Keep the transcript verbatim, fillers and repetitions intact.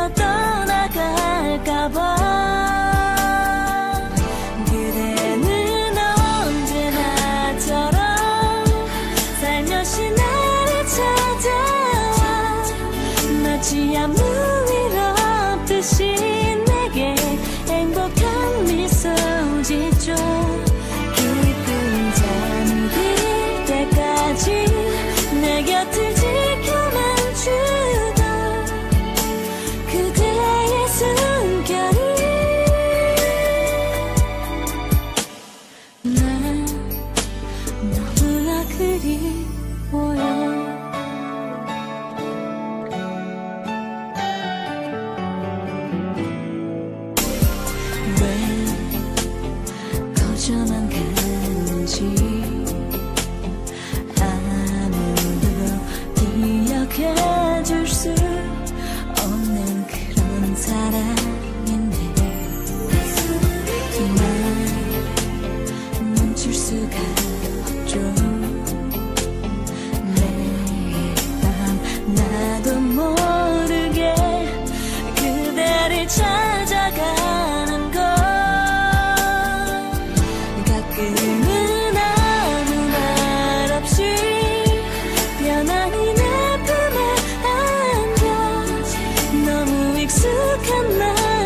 떠나갈까봐. 그대는 언제나처럼 살며시 나를 찾아와. 마치 아무 일 없듯이 내게 행복한 미소 짓죠. 깊은 잠이 들 때까지 내 곁을 지켜만 주던 그대의 숨결이 난 너무나 그리워요. 왜 거저만 가는지 아무도 기억해줄 수 없는 그런 사랑인데 난 멈출 수가 없죠. 매일 밤 나도 모르게 그대를 찾아가는 걸. 가끔은 아무 말 없이 편안히 내 품에 안겨. 너무 익숙한 말